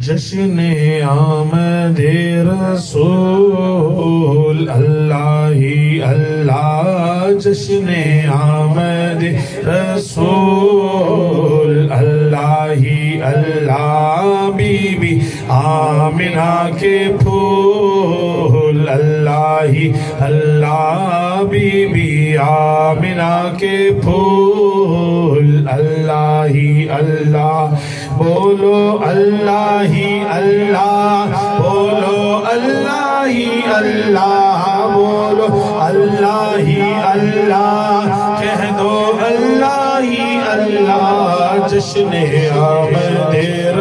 جشن آمد رسول اللہ ہی اللہ، جشن آمد رسول اللہ ہی اللہ، بی بی آمنہ کے پھول اللہ ہی اللہ، بی بی آمنہ کے پھول اللہ ہی اللہ، بولو اللہ ہی اللہ، بولو اللہ ہی اللہ، بولو اللہ ہی اللہ، کہہ دو اللہ ہی اللہ، جشن آمد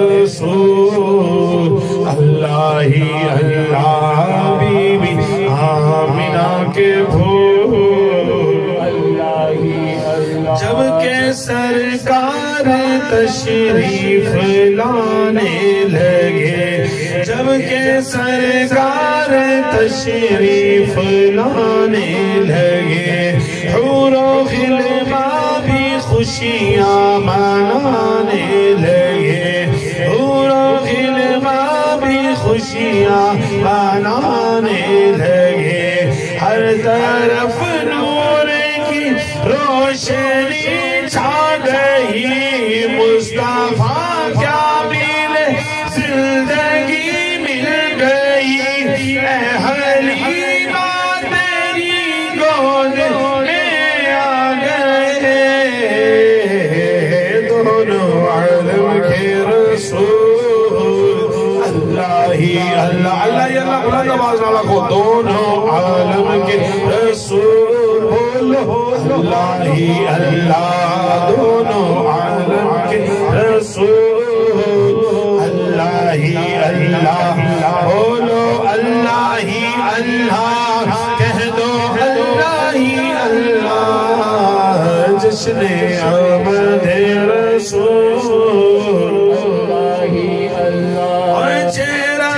رسول اللہ ہی اللہ، بی بی آمنہ کے پھول اللہ ہی اللہ، جب کہ سرکار تشریف لانے لگے، جب کہ سرکار تشریف لانے لگے، حور و غلمان بھی خوشیاں منانے لگے، حور و غلمان بھی خوشیاں منانے لگے، ہر طرف نور کی روشنی چھا گئی، مصطفیٰ کیا ملے زندگی مل گئی، اے حلیمہ تیری گود میں آ گئے دونوں عالم کے رسول اللہ ہی اللہ، اللہ ہی اللہ، بلند آواز والا کو، دونوں عالم کے رسول بولو اللہ ہی اللہ، دونوں عالم کے رسول اللہ ہی اللہ، بولو اللہ ہی اللہ، کہہ دو اللہ ہی اللہ، جشن آمد رسول اللہ ہی اللہ، اور چہرہ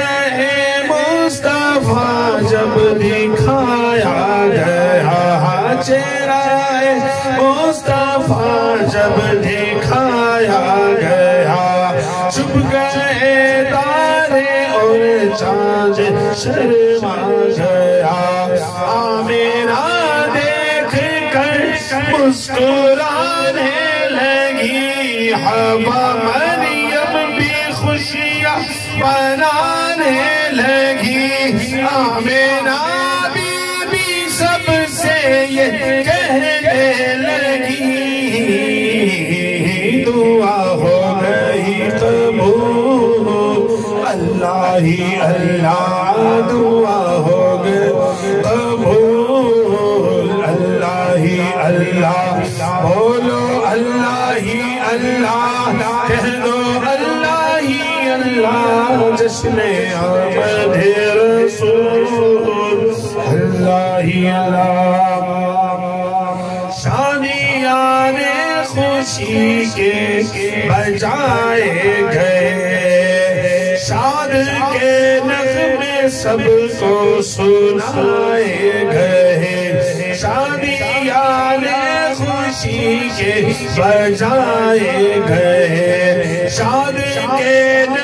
مصطفیٰ جب دکھایا گیا، چہرہ مصطفیٰ جب دکھایا گیا، چھپ گئے تارے اور چاند شرما گیا، آمنہ دیکھ کر مسکرانے لگی، حوا مریم بھی خوشیاں منانے لگی، آمنہ سب سے یہ کہنے لگی، دعا ہو گئی قبول اللہ ہی اللہ، دعا ہو گئی قبول اللہ ہی اللہ، بولو اللہ ہی اللہ، کہہ دو اللہ ہی اللہ، جشن آمد رسول اللہ ہی اللہ، شادیاں خوشی کے بجائے گئے، شاد کے نغمے سب کو سنائے گئے، شادیاں خوشی کے بجائے گئے، شاد کے